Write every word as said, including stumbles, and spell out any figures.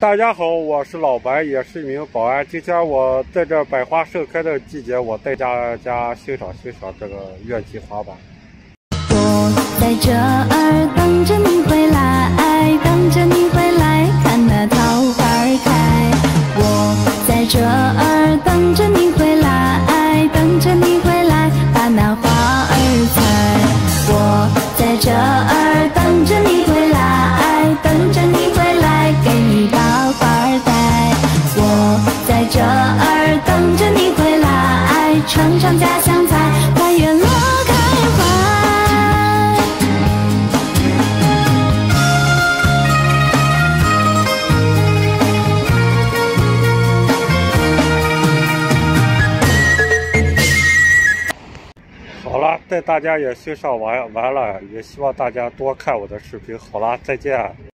大家好，我是老白，也是一名保安。今天我在这百花盛开的季节，我带大家欣赏欣赏这个月季滑板。 我在这儿等着你回来，等着你回来，看那桃花开。我在这儿等着你回来，等着你回来，把那花儿采。我在这儿等着你回来，等着你回来，给你把花儿戴。我在这儿等着你回来，尝尝家乡菜，花园乐开怀。 好了，带大家也欣赏完完了，也希望大家多看我的视频。好了，再见。